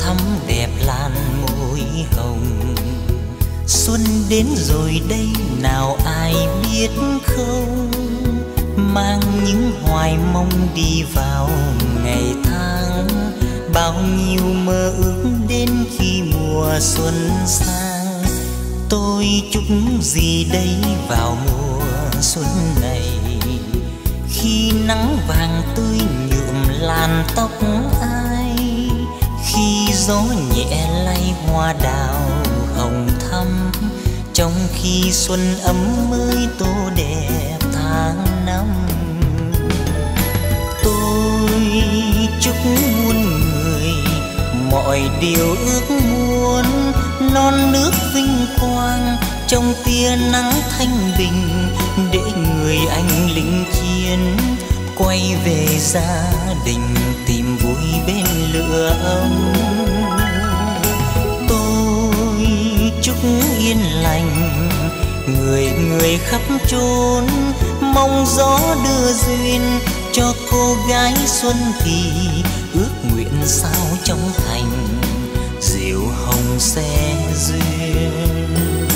thắm đẹp lan môi hồng. Xuân đến rồi đây nào ai biết không, mang những hoài mong đi vào ngày tháng. Bao nhiêu mơ ước đến khi mùa xuân sang. Tôi chúc gì đây vào mùa xuân này, khi nắng vàng tươi nhuộm làn tóc ai, khi gió nhẹ lay hoa đào hồng thắm, trong khi xuân ấm mới tô đẹp tháng năm. Tôi chúc muôn người mọi điều ước muốn, non nước vinh quang trong tia nắng thanh bình, để người anh lính chiến quay về gia đình tìm vui bên lửa ấm. Tôi chúc yên lành người người khắp chốn, mong gió đưa duyên cho cô gái xuân thì ước nguyện sao trong thành diệu hồng sẽ duyên.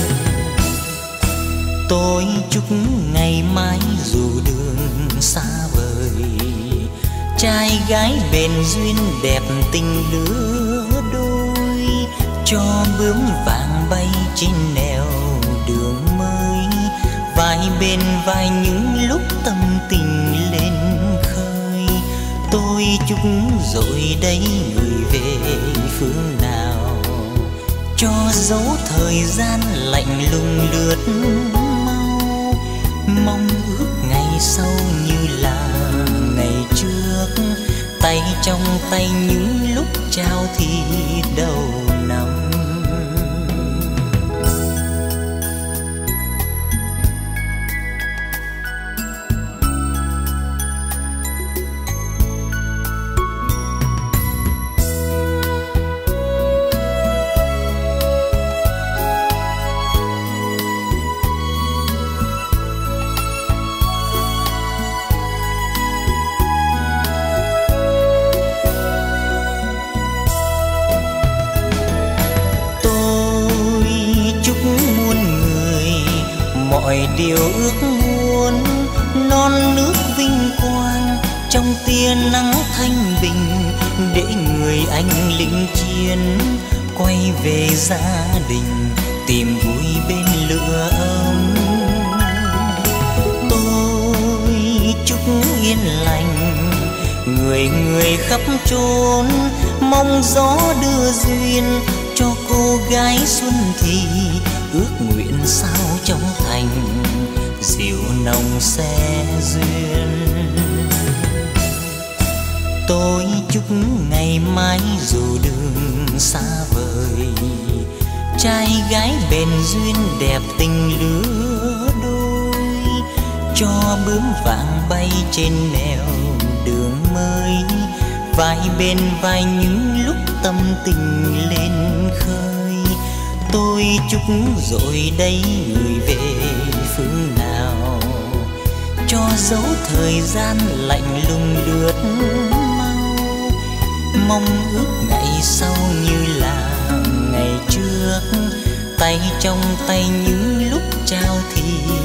Tôi chúc ngày mai dù đường xa vời, trai gái bền duyên đẹp tình lứa đôi, cho bướm vàng bay trên nẻo đường mới, vai bên vai những lúc tâm tình lên khơi. Tôi chúc rồi đây người về phương nào, cho dấu thời gian lạnh lùng lướt mau, mong ước ngày sau như là ngày trước, tay trong tay những lúc trao thì đầu năm. Mọi điều ước muốn, non nước vinh quang trong tia nắng thanh bình, để người anh lính chiến quay về gia đình tìm vui bên lửa ấm. Tôi chúc yên lành người người khắp chốn, mong gió đưa duyên cho cô gái xuân thì ước nguyện sao trong thành diệu nồng sẽ duyên. Tôi chúc ngày mai dù đường xa vời, trai gái bền duyên đẹp tình lứa đôi, cho bướm vàng bay trên nẻo đường mới, vai bên vai những lúc tâm tình lên khơi. Tôi chúc rồi đây người về phương nào, cho dấu thời gian lạnh lùng lướt mau, mong ước ngày sau như là ngày trước, tay trong tay những lúc trao thì